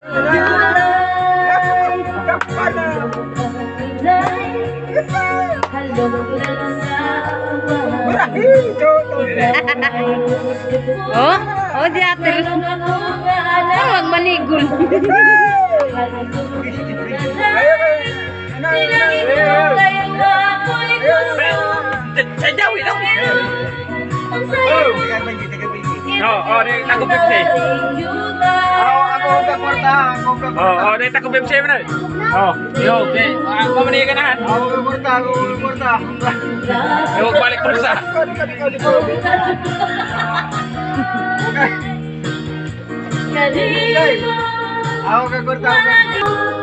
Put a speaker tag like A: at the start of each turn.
A: Oh, oh diatur. Tawag manigul.
B: Sejauh itu. Oh, dia takut Pepsi.
C: Ako kaporta,
B: Oh, dia takut Pepsi mana? Oh, yo, oke. Apa mana kan?
C: Ako kaporta.
B: Yo, balik perusahaan.
C: Ako kaporta.